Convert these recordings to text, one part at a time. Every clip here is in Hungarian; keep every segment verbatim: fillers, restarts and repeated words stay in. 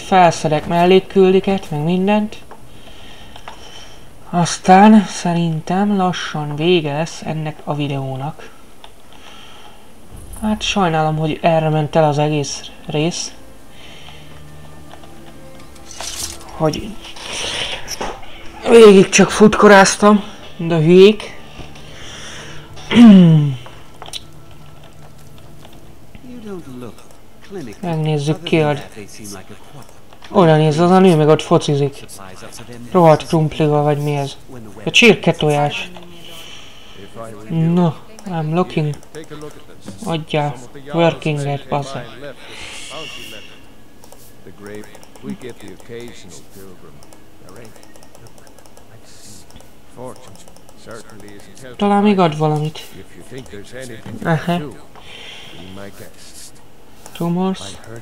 felszedek mellékküldiket, meg mindent. Aztán szerintem lassan vége lesz ennek a videónak. Hát sajnálom, hogy erre ment el az egész rész. Hogy végig csak futkoráztam, de hülyék. Megnézzük Killed. Oda néz, az a nő meg ott focizik. Rohadt krumplival vagy mi ez? A csirke tojás. No, I'm looking. Adjál. Working at bassza. Talán még ad valamit. Aha. Tumors.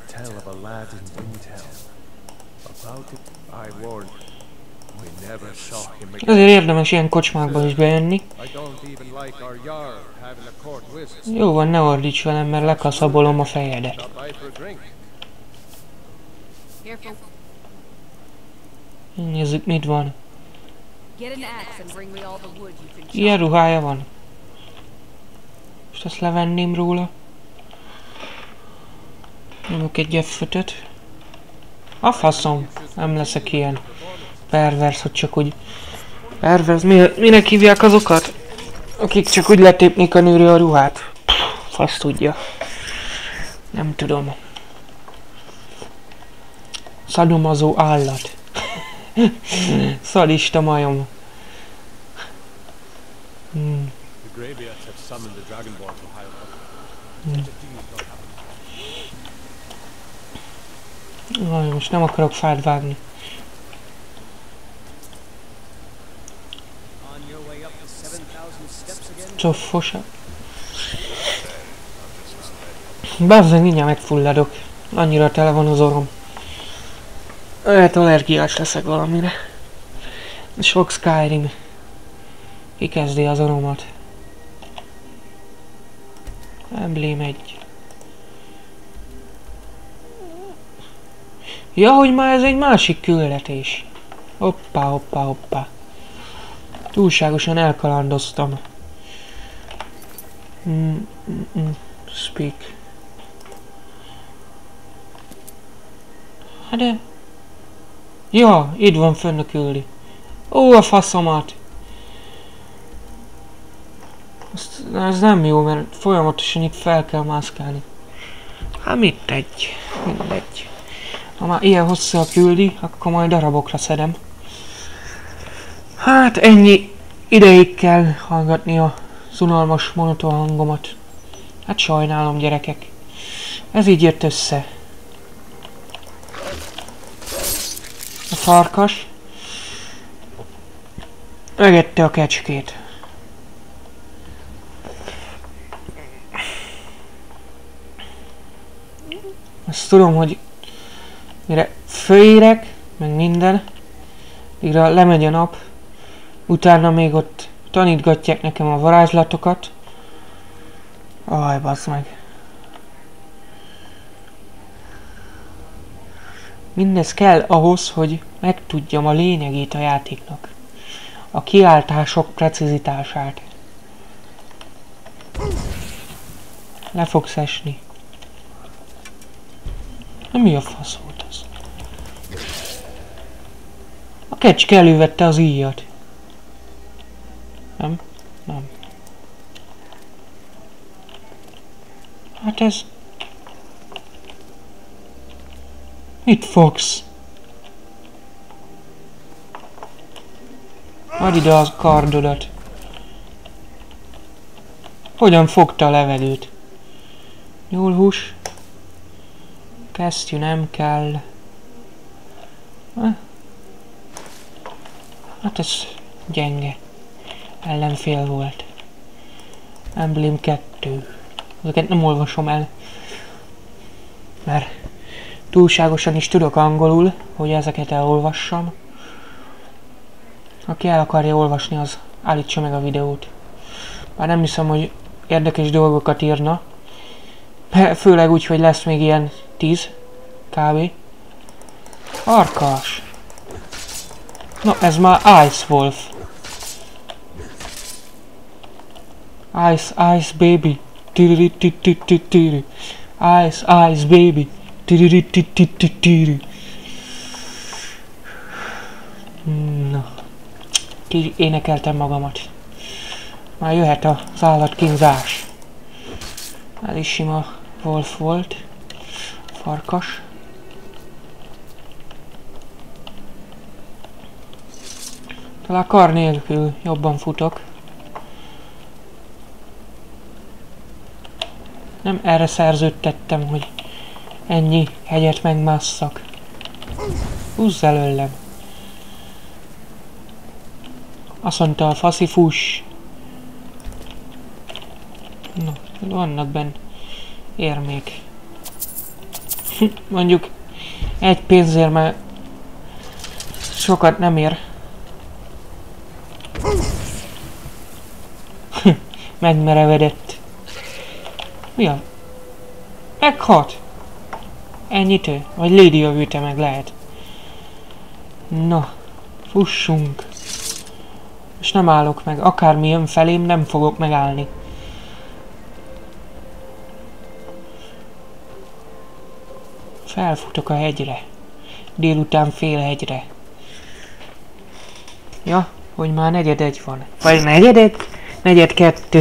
Ezért érdemes ilyen kocsmákba is bejönni. Jó van, ne ordíts velem, mert lekaszabolom a fejedet. Nézzük, mit van. Ilyen ruhája van. Most ezt levenném róla. Nyomok egy F-ötöt. A faszom, nem leszek ilyen pervers, hogy csak úgy... Pervers, mi, minek hívják azokat? Akik csak úgy letépnék a nőre a ruhát. Pff, fasz tudja. Nem tudom. Szadomazó állat. Szadista majom. Hmm. Hmm. Aj, most nem akarok fát vágni. Csofosa. Bazzeg, mindjárt megfulladok. Annyira tele van az orrom. Lehet allergiás leszek valamire. Sok Skyrim. Kikezdi az orromat. Emblém egy. Ja, hogy már ez egy másik küldetés. Hoppá, hoppá, hoppá. Túlságosan elkalandoztam. Mm, mm, mm. Speak. Hát de... Ja, itt van fönn a küldi. Ó, a faszomat! Azt, ez nem jó, mert folyamatosan itt fel kell mászkálni. Hát mit tegy? Mindegy. Ha már ilyen hosszú a küldi, akkor majd darabokra szedem. Hát ennyi ideig kell hallgatni a unalmas monoton hangomat. Hát sajnálom, gyerekek. Ez így jött össze. A farkas megette a kecskét. Azt tudom, hogy mire fölérek, meg minden, mire lemegy a nap, utána még ott tanítgatják nekem a varázslatokat. Aj, bassz meg. Mindez kell ahhoz, hogy megtudjam a lényegét a játéknak. A kiáltások precizitását. Le fogsz esni. Na, mi a fasz volt az? A kecske elővette az íjat. Nem? Nem. Hát ez... Mit fogsz? Add ide a kardodat. Hogyan fogta a levegőt? Nyúlhús. Kesztyű nem kell. Hát ez gyenge. Ellenfél volt. Emblém kettő. Ezeket nem olvasom el. Mert túlságosan is tudok angolul, hogy ezeket elolvassam. Aki el akarja olvasni, az állítsa meg a videót. Bár nem hiszem, hogy érdekes dolgokat írna. Főleg úgy, hogy lesz még ilyen tíz kb. Farkas. Na, ez már Ice Wolf. Ice, ice baby. Tiri tiri tiri tiri. Ice, ice baby. Tiri tiri tiri tiri. Na. Énekeltem magamat. Már jöhet az állatkínzás. Ez is sima Wolf volt. Farkas. Talán kar nélkül jobban futok. Nem erre szerződtettem, hogy ennyi hegyet megmásszak. Húzz előlem. Azt mondta a faszi, fuss. Na, vannak benne érmék. Mondjuk egy pénzért már sokat nem ér. Megmerevedett. Mi a? Meghalt! Ennyit ő? Vagy Lady jövőte meg lehet. Na, fussunk. És nem állok meg. Akármi jön felém, nem fogok megállni. Felfutok a hegyre. Délután fél hegyre. Ja, hogy már negyed egy van. Vagy negyed egy? Negyed kettő.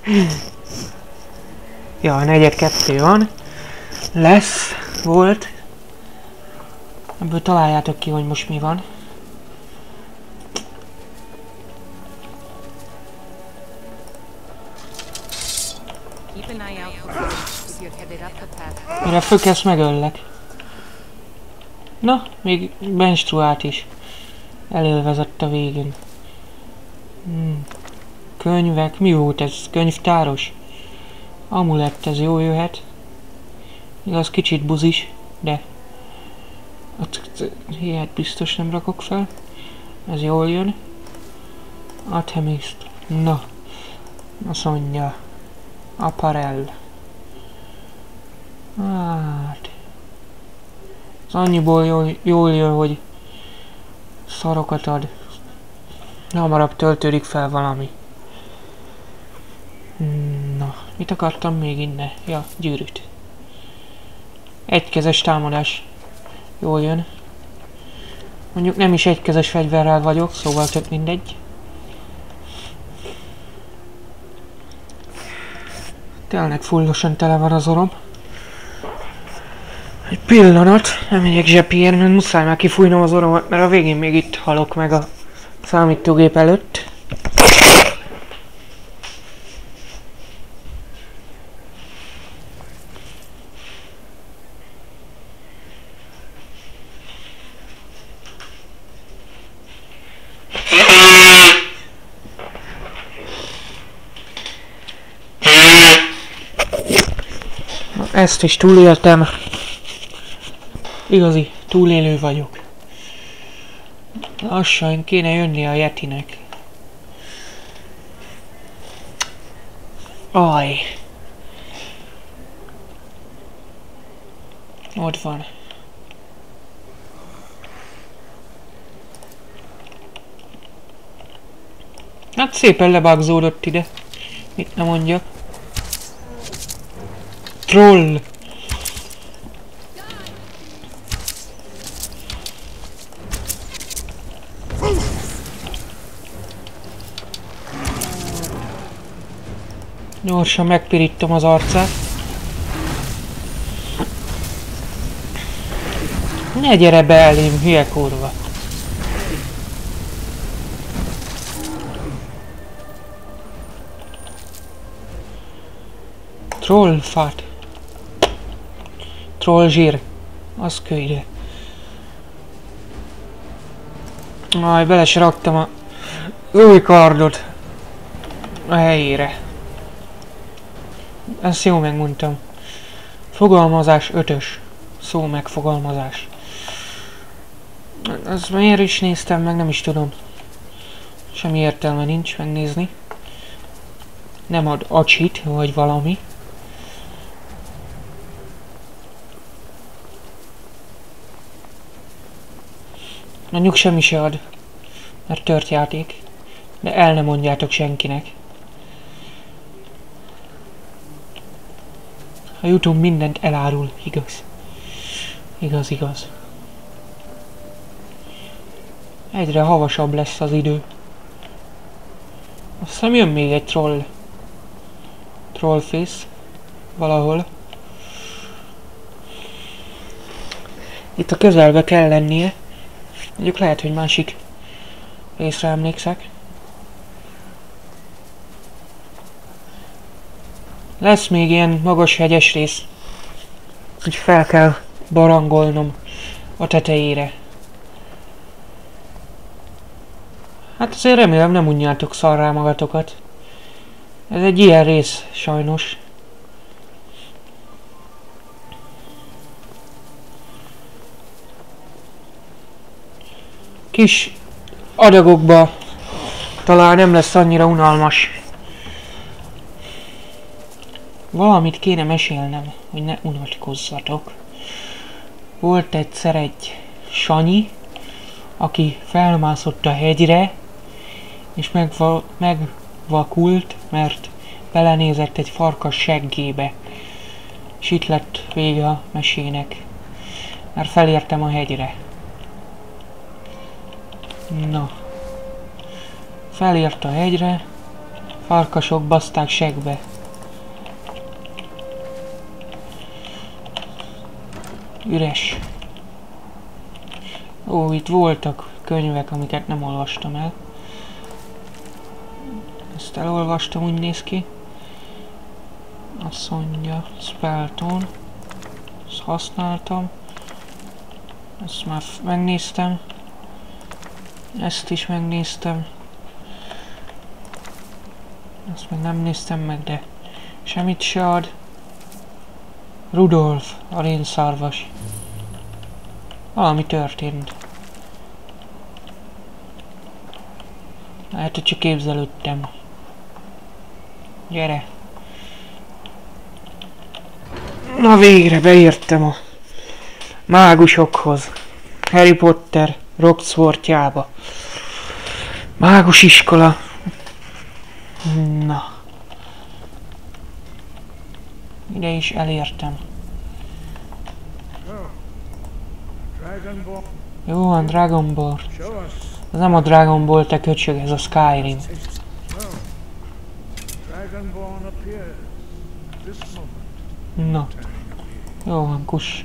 Ja, negyed kettő van. Lesz, volt. Ebből találjátok ki, hogy most mi van. Mire fölkezd, megöllek. Na, még menstruált is. Elélvezett a végén. Hmm. Könyvek, mi volt ez? Könyvtáros? Amulett, ez jó jöhet. Igaz, kicsit buzis, de... Ilyet biztos nem rakok fel. Ez jól jön. Athemiszt. Na. Azt mondja. Apparel. Hát... Az annyiból jól, jól jön, hogy... Szarokat ad. Hamarabb töltődik fel valami. Na, mit akartam még innen? Ja, gyűrűt. Egykezes támadás. Jól jön. Mondjuk nem is egykezes fegyverrel vagyok, szóval tök mindegy. Tényleg fullosan tele van az orrom. Egy pillanat, nem megyek zsepiért, mert muszáj már kifújnom az orromat, mert a végén még itt halok meg a számítógép előtt. Ezt is túléltem. Igazi, túlélő vagyok. Lassan kéne jönni a Yetinek. Aj. Ott van. Hát szépen lebagzódott ide. Mit nem mondjak. Troll! Gyorsan megpirítom az arcát. Ne gyere be elém, hülye kurva! Trollfát. Trollzsír. Az kölyde. Aj, bele se raktam a új kardot a helyére. Ezt jó megmondtam. Fogalmazás ötös. Szó megfogalmazás. Ezt miért is néztem meg, nem is tudom. Semmi értelme nincs megnézni. Nem ad acsit, vagy valami. Mondjuk semmi se ad, mert tört játék. De el nem mondjátok senkinek. A YouTube mindent elárul, igaz? Igaz, igaz. Egyre havasabb lesz az idő. Azt hiszem jön még egy troll. Trollface. Valahol. Itt a közelbe kell lennie. Mondjuk lehet, hogy másik részre emlékszek. Lesz még ilyen magas hegyes rész. Úgy fel kell barangolnom a tetejére. Hát azért remélem nem unjátok szarrá magatokat. Ez egy ilyen rész, sajnos. Kis adagokba talán nem lesz annyira unalmas. Valamit kéne mesélnem, hogy ne unatkozzatok. Volt egyszer egy Sanyi, aki felmászott a hegyre, és megva megvakult, mert belenézett egy farkas seggébe. És itt lett vége a mesének, mert felértem a hegyre. Na. Felért a hegyre, farkasok baszták seggbe. Üres. Ó, itt voltak könyvek, amiket nem olvastam el. Ezt elolvastam, úgy néz ki. Azt mondja, Spelltone. Ezt használtam. Ezt már megnéztem. Ezt is megnéztem. Ezt még nem néztem meg, de semmit se ad. Rudolf, a rénszarvas. Valami történt. Lehet, hogy csak képzelődtem. Gyere. Na végre beértem a mágusokhoz. Harry Potter Roxfortjába. Mágus iskola. Na. Ide is elértem. Jó van, Dragon Ball. Ez nem a Dragon Ball, te köcsög, ez a Skyrim. Na. Jó van, kus.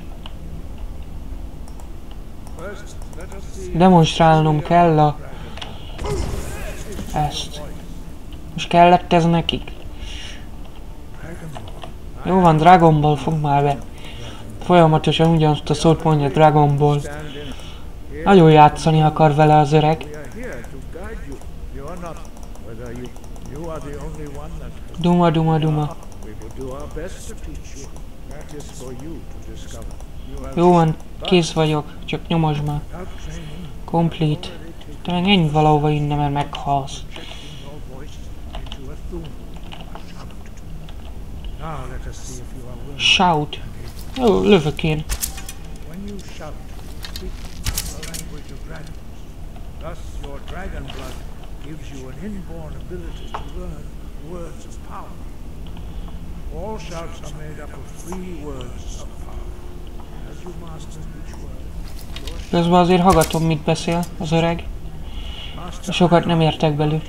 Demonstrálnom kell a... ezt. Most kellett ez nekik? Jó van, Dragon Ball, fogd már be. Folyamatosan ugyanazt a szót mondja, Dragon Ball. Nagyon játszani akar vele az öreg. Duma, duma, duma. Jó van, kész vagyok, csak nyomosd már. Complete. Te meg menj valahova innen, mert meghalsz. Shout. Jó, lövök én. Közben azért hallgatom, mit beszél az öreg. Sokat nem értek belül.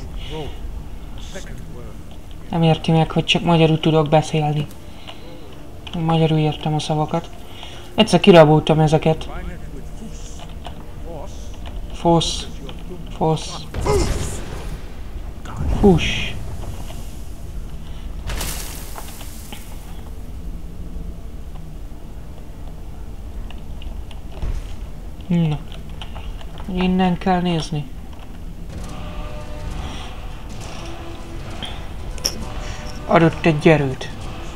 Nem érti meg, hogy csak magyarul tudok beszélni. Magyarul értem a szavakat. Egyszer kiraboltam ezeket. Fosz. Fosz. Hús. Na. Innen kell nézni. Adott egy erőt.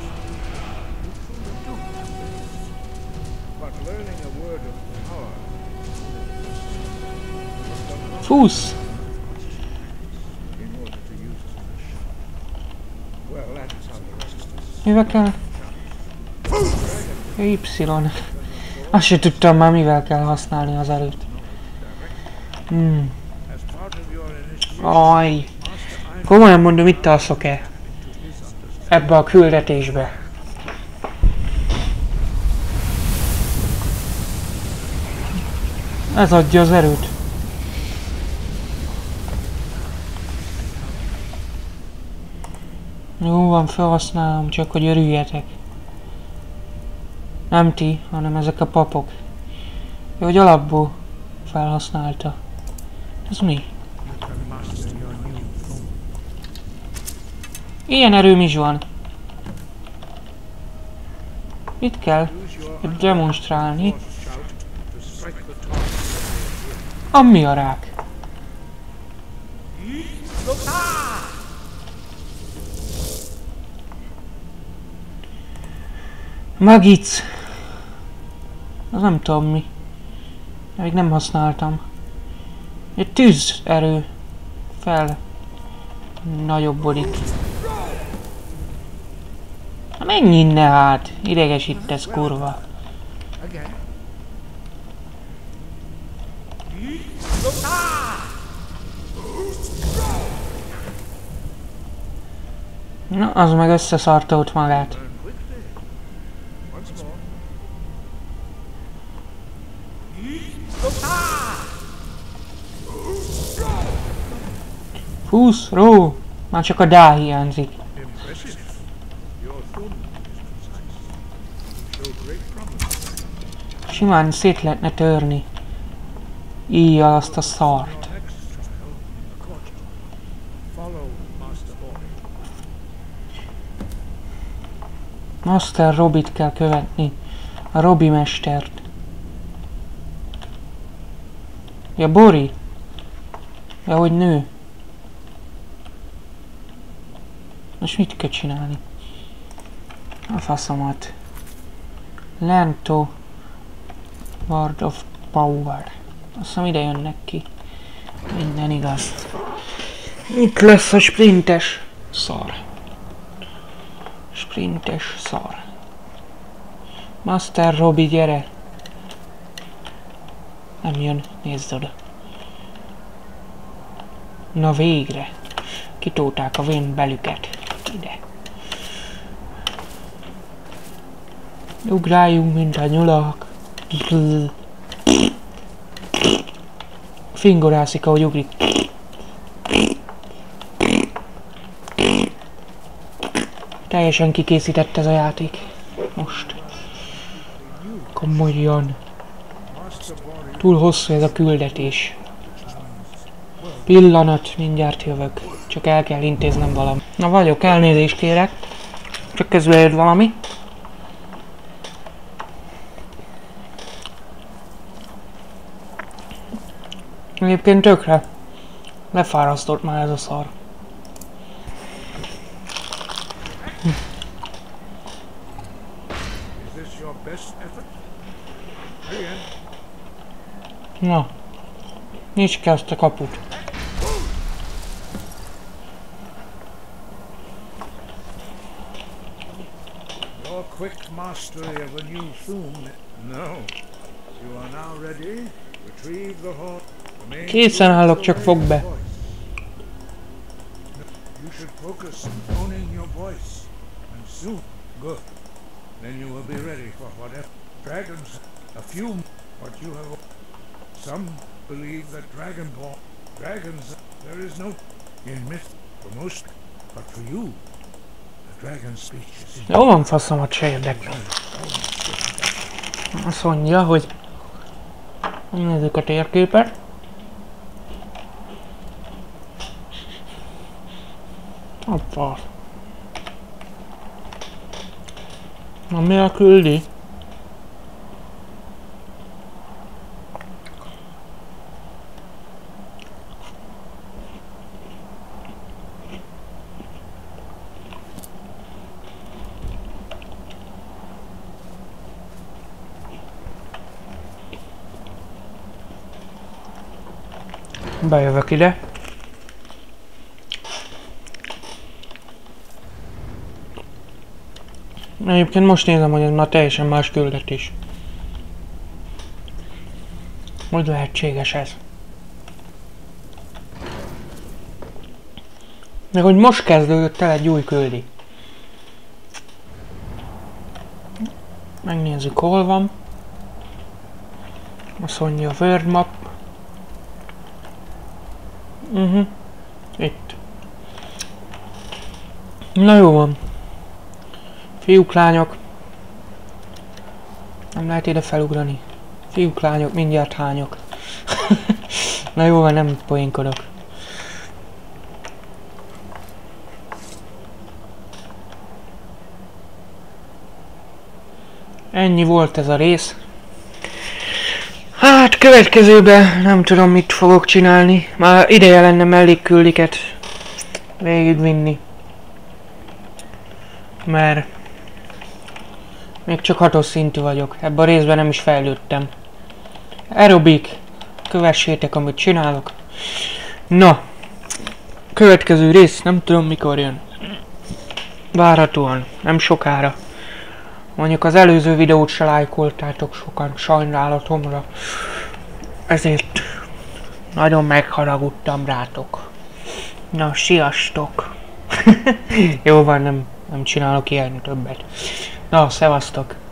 Fúsz! Mivel kell? Y. Azt se tudtam már, mivel kell használni az erőt. Hmm. Aj. Komolyan mondom, itt alszok-e? Ebbe a küldetésbe. Ez adja az erőt. Jó van, felhasználom, csak hogy örüljetek. Nem ti, hanem ezek a papok. Jó, hogy alapból felhasználta. Ez mi? Ilyen erőm is van. Mit kell? Demonstrálni. Ami a rák? Magic. Az nem tudom mi. Még nem használtam. Egy tűzerő. Fel. Nagyobbodik. Menj innen hát! Idegesítesz, kurva. Na, az meg összeszarta ott magát. Húsz, ró! Már csak a dá hiányzik. Simán szét lehetne törni. Íjjal azt a szart. Master Robit kell követni. A Robi mestert. Ja, Bori. Ja, hogy nő. Most mit kell csinálni? A faszomat. Lento. Word of Power. Azt hiszem ide jönnek ki. Minden igaz. Itt lesz a sprintes szar. Sprintes szar. Master Robi, gyere! Nem jön, nézd oda. Na végre! Kitolták a vén belüket. Ide. Ugráljunk, mint a nyulak. Fingorászik, ahogy ugrik. Teljesen kikészített ez a játék. Most. Komolyan. Túl hosszú ez a küldetés. Pillanat, mindjárt jövök. Csak el kell intéznem valami. Na vagyok, elnézést kérek. Csak közben jött valami. Egyébként tökre lefárasztott már ez a szar. Hm. Na, nyisd ki azt a kaput. Your quick mastery of a new theme. No. You are now ready. Retrieve the horn. Készen állok, csak fog be. You should focus on owning your voice. And soon. Good. Then you will be ready for whatever. Dragons. A few. What you have. Some believe that Dragonborn. Dragons. There is no. In myth. For most. But for you. The dragon speech is. Jó van, faszomat se érdekel. Azt mondja, hogy nézzük a térképet. Hoppá. Na mi a küldi? Bejövök ide. Egyébként most nézem, hogy ez már teljesen más küldetés. Hogy lehetséges ez? Meg hogy most kezdődött el egy új küldi. Megnézzük, hol van. Azt mondja, World Map. Uh -huh. Itt. Na jó van. Fiúk, lányok. Nem lehet ide felugrani. Fiúk, lányok, mindjárt hányok. Na jó van, nem poénkodok. Ennyi volt ez a rész. Hát következőben nem tudom, mit fogok csinálni. Már ideje lenne mellékküldiket végigvinni. Mert még csak hatos szintű vagyok. Ebben a részben nem is fejlődtem. Aerobik. Kövessétek, amit csinálok. Na. Következő rész, nem tudom mikor jön. Várhatóan, nem sokára. Mondjuk az előző videót se lájkoltátok sokan, sajnálatomra. Ezért nagyon megharagudtam rátok. Na, sziasztok! Jó van, nem, nem csinálok ilyen többet. Na, szevasztok!